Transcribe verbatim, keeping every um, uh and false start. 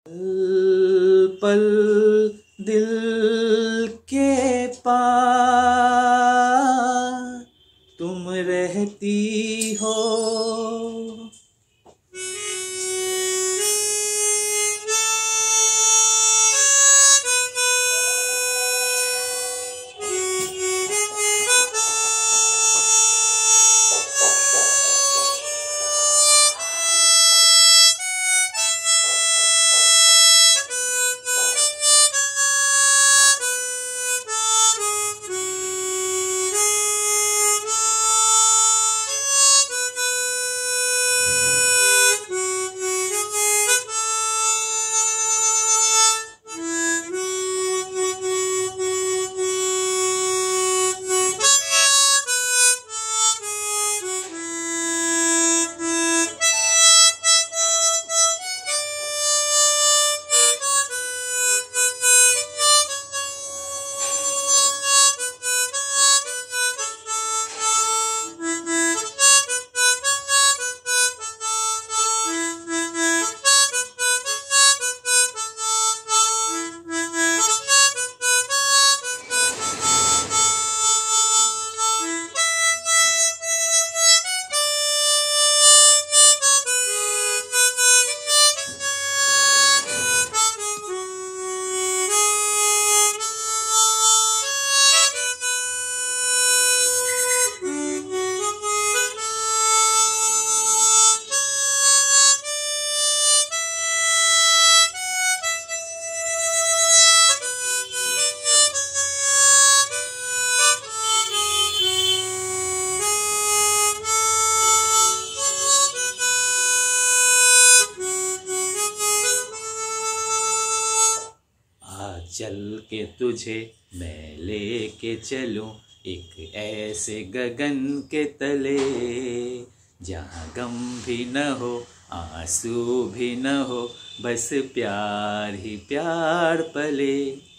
पल पल दिल के पास तुम रहती हो। चल के तुझे मैं लेके चलूं एक ऐसे गगन के तले, जहाँ गम भी न हो आंसू भी न हो, बस प्यार ही प्यार पले।